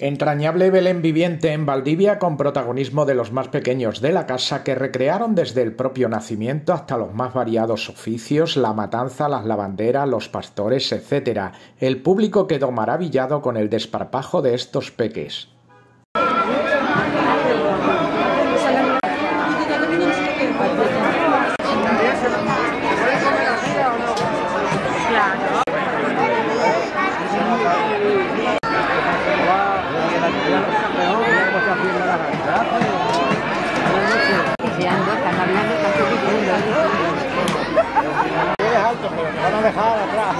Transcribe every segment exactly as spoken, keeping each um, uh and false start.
Entrañable Belén viviente en Valdivia con protagonismo de los más pequeños de la casa que recrearon desde el propio nacimiento hasta los más variados oficios, la matanza, las lavanderas, los pastores, etcétera. El público quedó maravillado con el desparpajo de estos peques. Van a dejar atrás.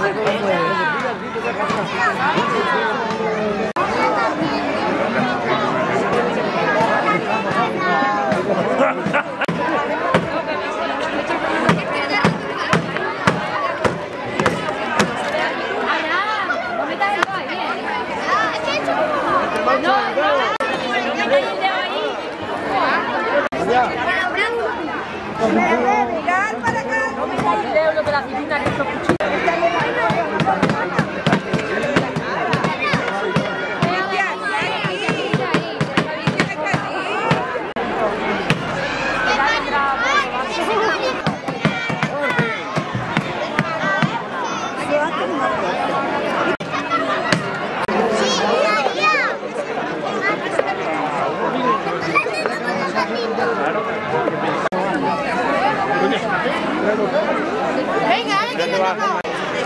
Venga, venga, venga.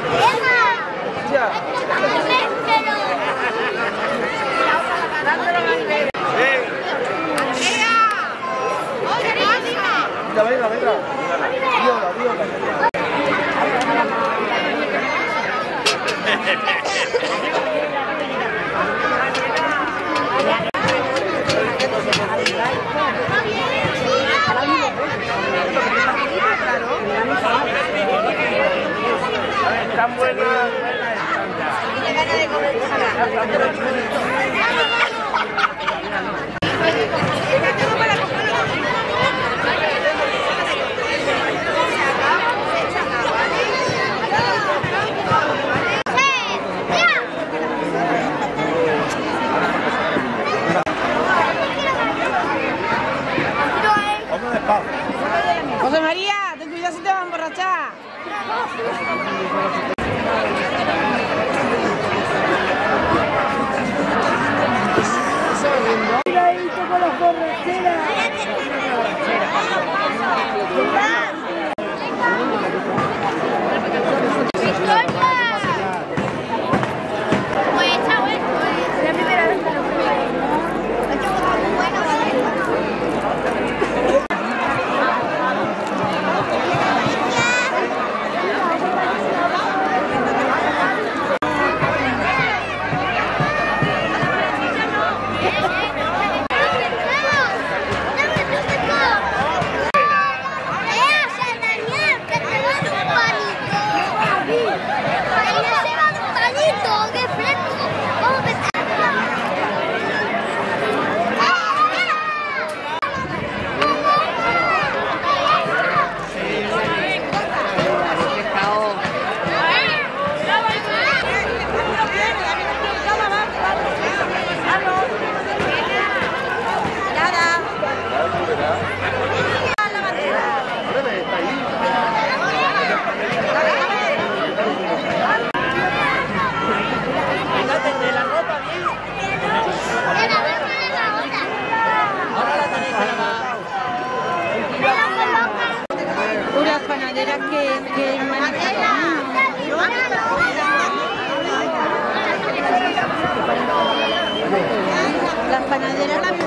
Venga, venga, venga. Viola, viola. Están buenas, buenas. Tiene ganas de comer. José María, ten cuidado si te vas a emborrachar. Con las borracheras. Unas panaderas que, que las panaderas las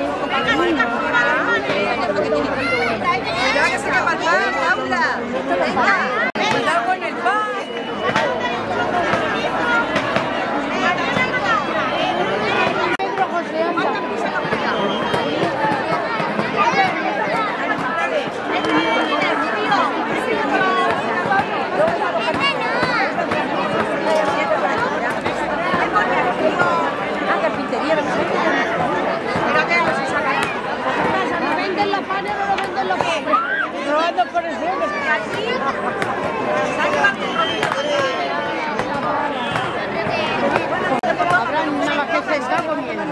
Mira que se me falta, Paula. Venga, cuidado con el pan. no venden los panes, no los venden los pobres. No venden por el cielo. Habrá una que se está comiendo.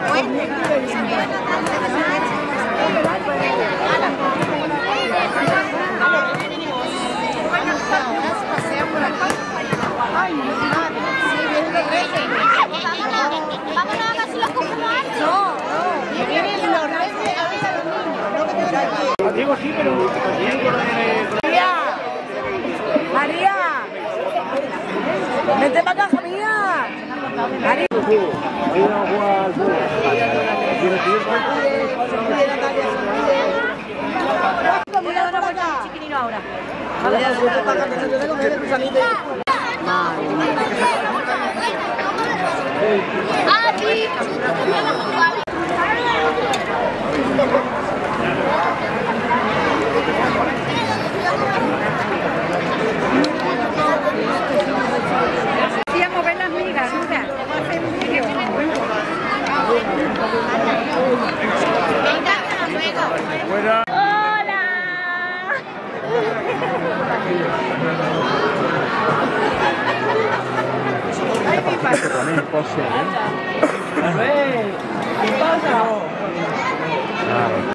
Digo sí, pero... María, María, vete para casa mía. María. Sí, a mover las migas, mira. Hacer un vídeo. Fuera. Ay, mi padre. También pose, ¿eh? ¿Qué pasa?